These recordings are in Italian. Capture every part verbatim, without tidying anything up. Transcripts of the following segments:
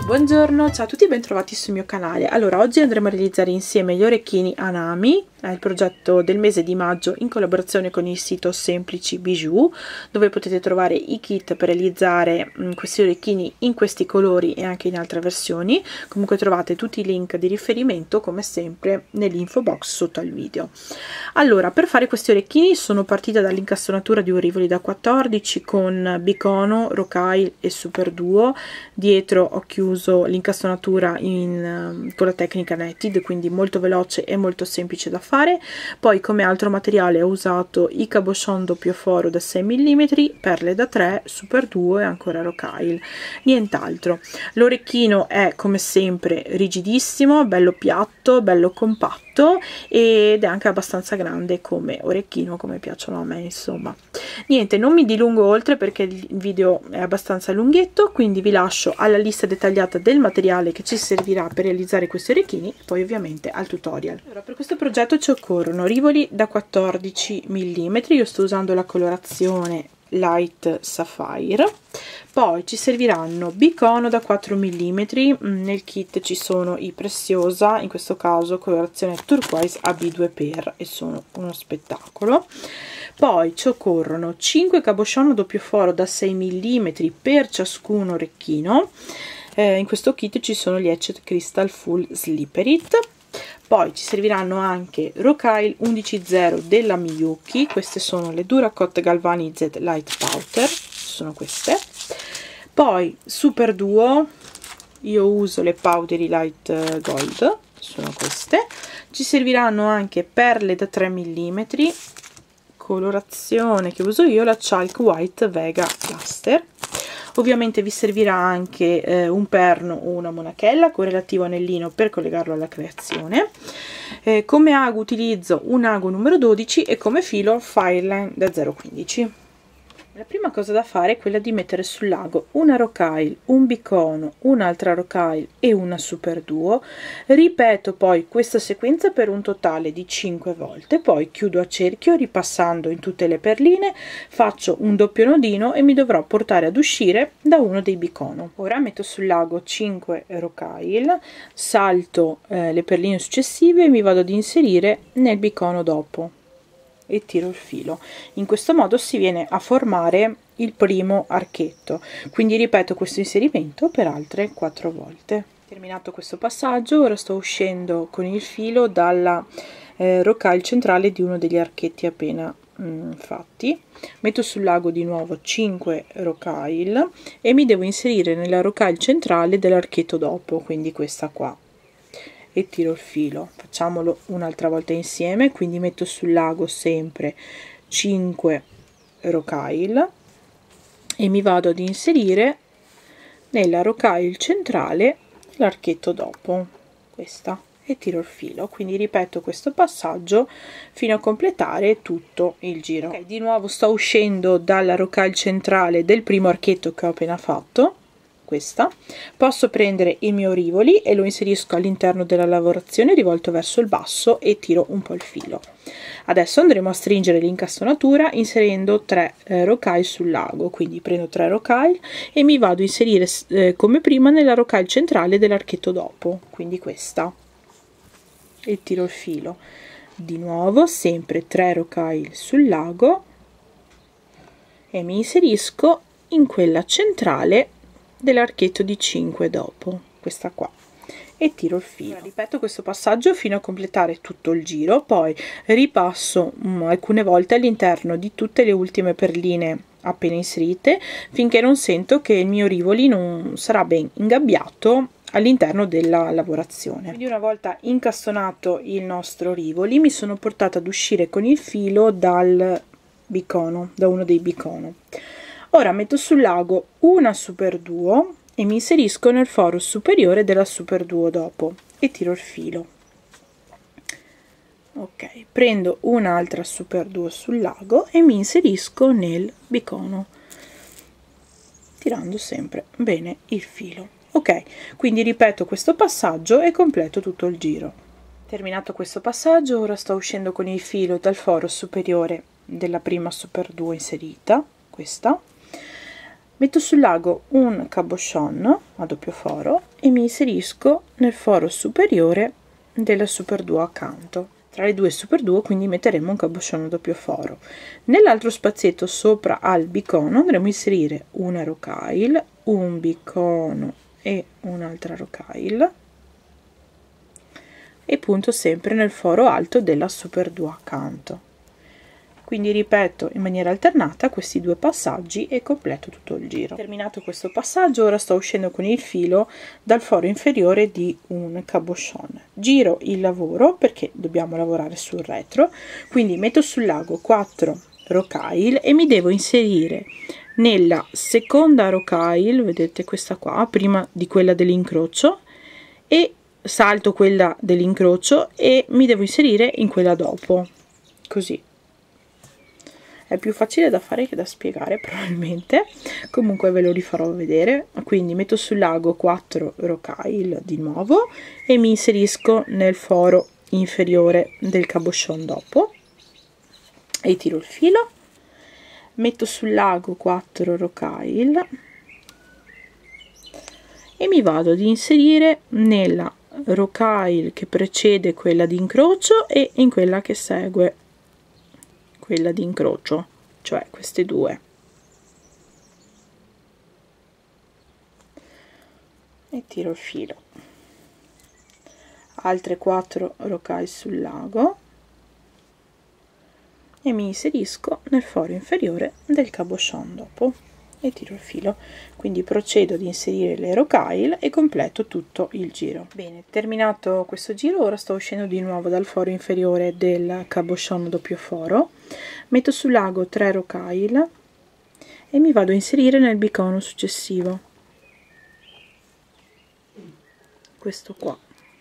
Buongiorno, ciao a tutti e bentrovati sul mio canale. Allora, oggi andremo a realizzare insieme gli orecchini Anami, è il progetto del mese di maggio in collaborazione con il sito Semplici Bijou, dove potete trovare i kit per realizzare mh, questi orecchini in questi colori e anche in altre versioni. Comunque trovate tutti i link di riferimento come sempre nell'info box sotto al video. Allora, per fare questi orecchini sono partita dall'incastonatura di un Rivoli da quattordici con bicono, rocaille e super duo. Dietro ho chiuso l'incastonatura in, con la tecnica netted, quindi molto veloce e molto semplice da fare. Poi come altro materiale ho usato i cabochon doppio foro da sei millimetri, perle da tre, super duo e ancora rocaille, nient'altro. L'orecchino è come sempre rigidissimo, bello piatto, bello compatto ed è anche abbastanza grande come orecchino, come piacciono a me, insomma. Niente, non mi dilungo oltre perché il video è abbastanza lunghetto, quindi vi lascio alla lista dettagliata del materiale che ci servirà per realizzare questi orecchini e poi ovviamente al tutorial. Allora, per questo progetto ci occorrono rivoli da quattordici millimetri, io sto usando la colorazione Light Sapphire. Poi ci serviranno bicono da quattro millimetri, nel kit ci sono i Preziosa, in questo caso colorazione turquoise A B due per e sono uno spettacolo. Poi ci occorrono cinque cabochon doppio foro da sei millimetri per ciascun orecchino, eh, in questo kit ci sono gli Etched Crystal Full Slipperit. Poi ci serviranno anche rocaille undici zero della Miyuki, queste sono le Duracot Galvanized Light Powder, sono queste. Poi super duo, io uso le Powdery Light Gold, sono queste. Ci serviranno anche perle da tre millimetri, colorazione che uso io, la Chalk White Vega Cluster. Ovviamente vi servirà anche eh, un perno o una monachella con relativo anellino per collegarlo alla creazione. Eh, come ago utilizzo un ago numero dodici e come filo Fireline da zero virgola quindici. La prima cosa da fare è quella di mettere sull'ago una rocaille, un bicono, un'altra rocaille e una super duo. Ripeto poi questa sequenza per un totale di cinque volte, poi chiudo a cerchio ripassando in tutte le perline, faccio un doppio nodino e mi dovrò portare ad uscire da uno dei bicono. Ora metto sull'ago cinque rocaille, salto eh, le perline successive e mi vado ad inserire nel bicono dopo e tiro il filo. In questo modo si viene a formare il primo archetto, quindi ripeto questo inserimento per altre quattro volte. Terminato questo passaggio, ora sto uscendo con il filo dalla eh, rocaille centrale di uno degli archetti appena mh, fatti. Metto sull'ago di nuovo cinque rocaille e mi devo inserire nella rocaille centrale dell'archetto dopo, quindi questa qua, e tiro il filo. Facciamolo un'altra volta insieme, quindi metto sull'ago sempre cinque rocaille e mi vado ad inserire nella rocaille centrale l'archetto dopo, questa, e tiro il filo. Quindi ripeto questo passaggio fino a completare tutto il giro. Okay, di nuovo sto uscendo dalla rocaille centrale del primo archetto che ho appena fatto, questa. Posso prendere il mio Rivoli e lo inserisco all'interno della lavorazione rivolto verso il basso e tiro un po' il filo. Adesso andremo a stringere l'incastonatura inserendo tre eh, rocaille sull'ago, quindi prendo tre rocaille e mi vado a inserire eh, come prima nella rocaille centrale dell'archetto dopo, quindi questa, e tiro il filo. Di nuovo sempre tre rocaille sull'ago e mi inserisco in quella centrale dell'archetto di cinque dopo, questa qua, e tiro il filo. Ora ripeto questo passaggio fino a completare tutto il giro, poi ripasso um, alcune volte all'interno di tutte le ultime perline appena inserite finché non sento che il mio Rivoli non sarà ben ingabbiato all'interno della lavorazione. Quindi una volta incastonato il nostro Rivoli mi sono portata ad uscire con il filo dal bicono, da uno dei bicono. Ora metto sull'ago una super duo e mi inserisco nel foro superiore della super duo dopo e tiro il filo. Ok, prendo un'altra super duo sull'ago e mi inserisco nel bicono tirando sempre bene il filo. Ok, quindi ripeto questo passaggio e completo tutto il giro. Terminato questo passaggio, ora sto uscendo con il filo dal foro superiore della prima super duo inserita, questa, Metto sul lago un cabochon a doppio foro e mi inserisco nel foro superiore della super duo accanto. Tra le due super duo quindi metteremo un cabochon a doppio foro. Nell'altro spazietto sopra al bicono andremo a inserire una rocaille, un bicono e un'altra rocaille e punto sempre nel foro alto della super duo accanto. Quindi ripeto in maniera alternata questi due passaggi e completo tutto il giro. Terminato questo passaggio, ora sto uscendo con il filo dal foro inferiore di un cabochon. Giro il lavoro perché dobbiamo lavorare sul retro, quindi metto sul lago quattro rocaille e mi devo inserire nella seconda rocaille, vedete questa qua, prima di quella dell'incrocio, e salto quella dell'incrocio e mi devo inserire in quella dopo, così. È più facile da fare che da spiegare probabilmente, comunque ve lo rifarò vedere. Quindi metto sul lago quattro rocaille di nuovo e mi inserisco nel foro inferiore del cabochon dopo e tiro il filo, metto sul lago quattro rocaille e mi vado ad inserire nella rocaille che precede quella di incrocio e in quella che segue quella di incrocio, cioè queste due, e tiro il filo. Altre quattro rocaille sul lago e mi inserisco nel foro inferiore del cabochon dopo e tiro il filo. Quindi procedo ad inserire le rocaille e completo tutto il giro. Bene, terminato questo giro, ora sto uscendo di nuovo dal foro inferiore del cabochon doppio foro, metto sul lago tre rocaille e mi vado a inserire nel bicono successivo, questo qua,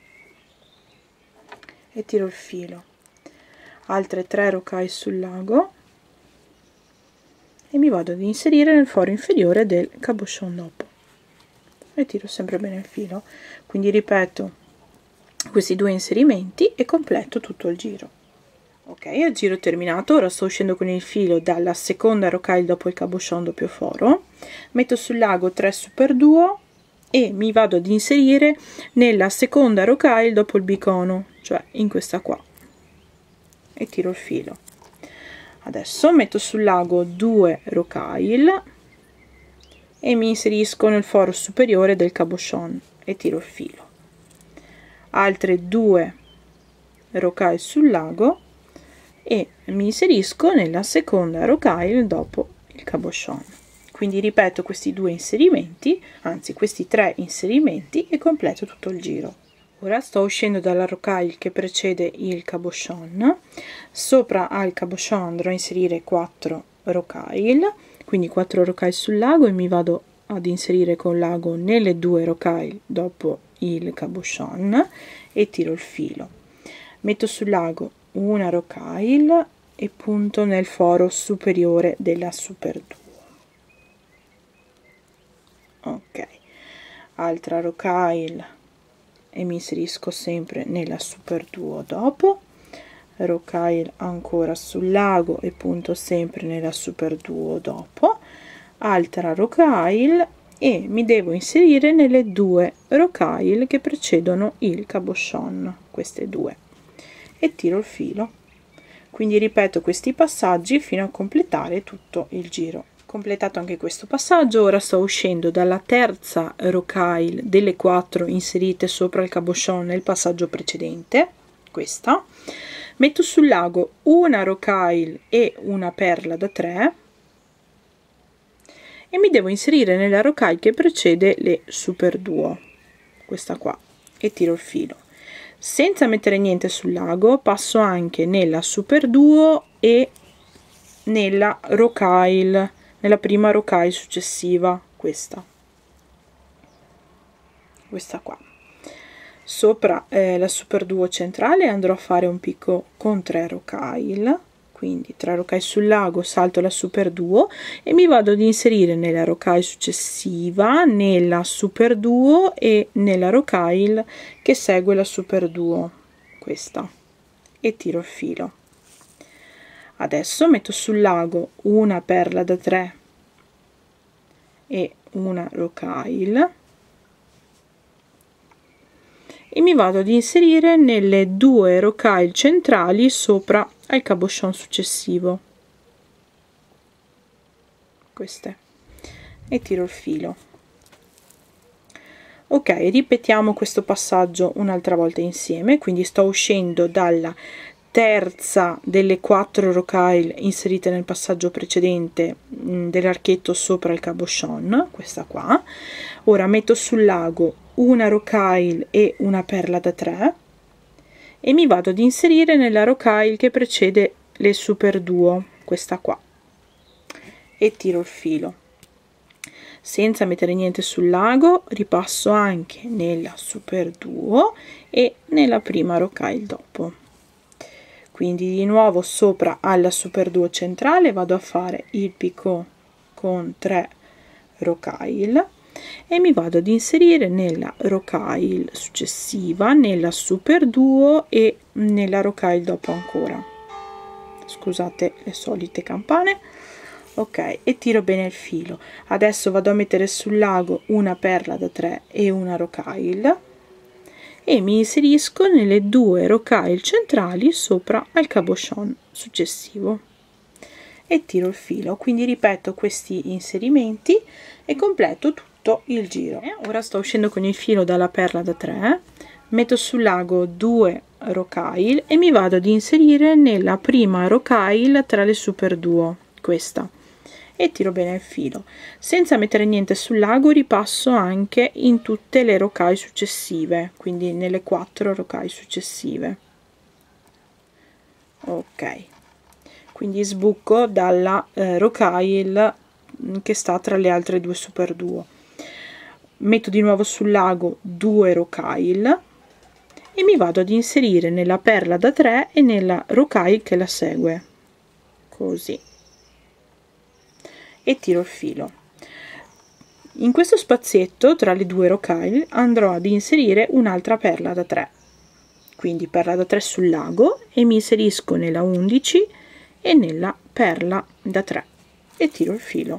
e tiro il filo. Altre tre rocaille sul lago e mi vado ad inserire nel foro inferiore del cabochon dopo e tiro sempre bene il filo. Quindi ripeto questi due inserimenti e completo tutto il giro. Ok, il giro terminato, ora sto uscendo con il filo dalla seconda rocaille dopo il cabochon doppio foro, metto sul lago tre super duo e mi vado ad inserire nella seconda rocaille dopo il bicono, cioè in questa qua, e tiro il filo. Adesso metto sul lago due rocaille e mi inserisco nel foro superiore del cabochon e tiro il filo. Altre due rocaille sul lago e mi inserisco nella seconda rocaille dopo il cabochon. Quindi ripeto questi due inserimenti, anzi questi tre inserimenti, e completo tutto il giro. Ora sto uscendo dalla rocaille che precede il cabochon. Sopra al cabochon andrò a inserire quattro rocaille, quindi quattro rocaille sul lago, e mi vado ad inserire col lago nelle due rocaille dopo il cabochon e tiro il filo. Metto sul lago una rocaille e punto nel foro superiore della super duo. Ok, altra rocaille e mi inserisco sempre nella super duo dopo, rocaille ancora sul lago e punto sempre nella super duo dopo, altra rocaille e mi devo inserire nelle due rocaille che precedono il cabochon, queste due, e tiro il filo. Quindi ripeto questi passaggi fino a completare tutto il giro. Completato anche questo passaggio, ora sto uscendo dalla terza rocaille delle quattro inserite sopra il cabochon nel passaggio precedente, questa, metto sul lago una rocaille e una perla da tre e mi devo inserire nella rocaille che precede le super duo, questa qua, e tiro il filo. Senza mettere niente sul lago passo anche nella super duo e nella rocaille, nella prima rocaille successiva, questa questa qua. Sopra eh, la super duo centrale andrò a fare un picco con tre rocaille, quindi tre rocaille sul lago, salto la super duo e mi vado ad inserire nella rocaille successiva, nella super duo e nella rocaille che segue la super duo, questa, e tiro il filo. Adesso metto sul lago una perla da tre e una rocaille e mi vado ad inserire nelle due rocaille centrali sopra al cabochon successivo, queste, e tiro il filo. Ok, ripetiamo questo passaggio un'altra volta insieme, quindi sto uscendo dalla terza delle quattro rocaille inserite nel passaggio precedente dell'archetto sopra il cabochon, questa qua. Ora metto sul lago una rocaille e una perla da tre e mi vado ad inserire nella rocaille che precede le super duo, questa qua, e tiro il filo. Senza mettere niente sul lago ripasso anche nella super duo e nella prima rocaille dopo. Quindi di nuovo sopra alla super duo centrale vado a fare il picot con tre rocaille e mi vado ad inserire nella rocaille successiva, nella super duo e nella rocaille dopo ancora. Scusate le solite campane. Ok, e tiro bene il filo. Adesso vado a mettere sul lago una perla da tre e una rocaille e mi inserisco nelle due rocaille centrali sopra al cabochon successivo e tiro il filo. Quindi ripeto questi inserimenti e completo tutto il giro. E ora sto uscendo con il filo dalla perla da tre, metto sul lago due rocaille e mi vado ad inserire nella prima rocaille tra le super duo, questa, e tiro bene il filo. Senza mettere niente sul lago ripasso anche in tutte le rocaille successive, quindi nelle quattro rocaille successive. Ok, quindi sbucco dalla eh, rocaille che sta tra le altre due super duo, metto di nuovo sul lago due rocaille e mi vado ad inserire nella perla da tre e nella rocaille che la segue, così, e tiro il filo. In questo spazietto tra le due rocaille andrò ad inserire un'altra perla da tre, quindi perla da tre sul lago e mi inserisco nella undici e nella perla da tre e tiro il filo.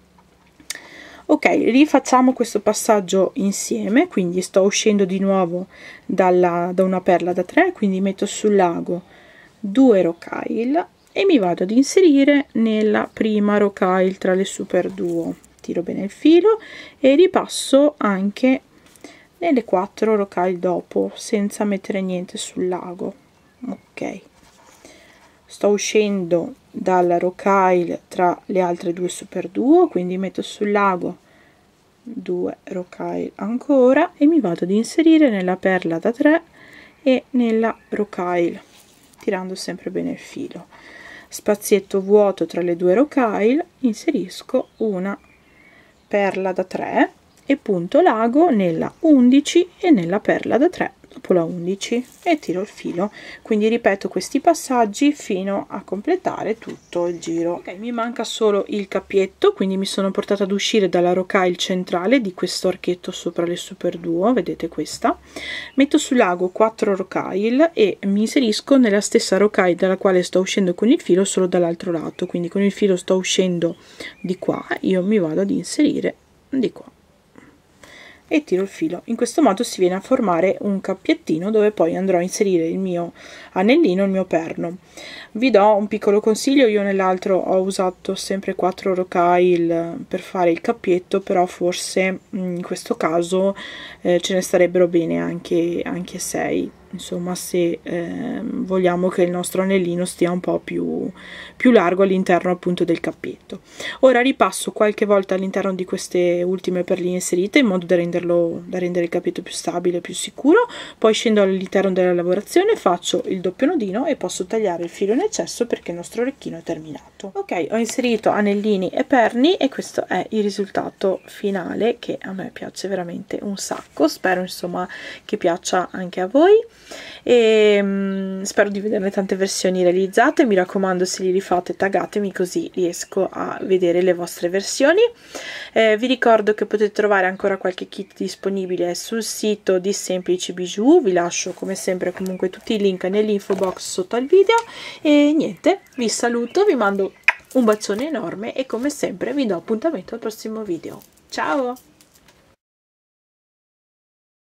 Ok, rifacciamo questo passaggio insieme, quindi sto uscendo di nuovo dalla, da una perla da tre, quindi metto sul lago due rocaille e mi vado ad inserire nella prima rocaille tra le super duo, tiro bene il filo e ripasso anche nelle quattro rocaille dopo senza mettere niente sul lago. Ok, sto uscendo dalla rocaille tra le altre due super duo, quindi metto sul lago due rocaille ancora e mi vado ad inserire nella perla da tre e nella rocaille tirando sempre bene il filo. Spazietto vuoto tra le due rocaille, inserisco una perla da tre e punto l'ago nella undici e nella perla da tre dopo la undici e tiro il filo. Quindi ripeto questi passaggi fino a completare tutto il giro. Ok, mi manca solo il cappietto, quindi mi sono portata ad uscire dalla rocaille centrale di questo archetto sopra le super duo, vedete questa, metto sull'ago quattro rocaille e mi inserisco nella stessa rocaille dalla quale sto uscendo con il filo, solo dall'altro lato, quindi con il filo sto uscendo di qua, io mi vado ad inserire di qua e tiro il filo. In questo modo si viene a formare un cappiettino dove poi andrò a inserire il mio anellino, il mio perno. Vi do un piccolo consiglio: io nell'altro ho usato sempre quattro rocaille per fare il cappietto, però forse in questo caso eh, ce ne starebbero bene anche anche sei, insomma, se eh, vogliamo che il nostro anellino stia un po' più, più largo all'interno appunto del cappetto. Ora ripasso qualche volta all'interno di queste ultime perline inserite in modo da renderlo da rendere il cappetto più stabile, più sicuro. Poi scendo all'interno della lavorazione, faccio il doppio nodino e posso tagliare il filo in eccesso perché il nostro orecchino è terminato. Ok, ho inserito anellini e perni e questo è il risultato finale, che a me piace veramente un sacco. Spero insomma che piaccia anche a voi e um, spero di vederne tante versioni realizzate. Mi raccomando, se li rifate taggatemi così riesco a vedere le vostre versioni. Eh, vi ricordo che potete trovare ancora qualche kit disponibile sul sito di Semplici Bijou, vi lascio come sempre comunque tutti i link nell'info box sotto al video e niente, vi saluto, vi mando Un bacione enorme e come sempre vi do appuntamento al prossimo video. Ciao!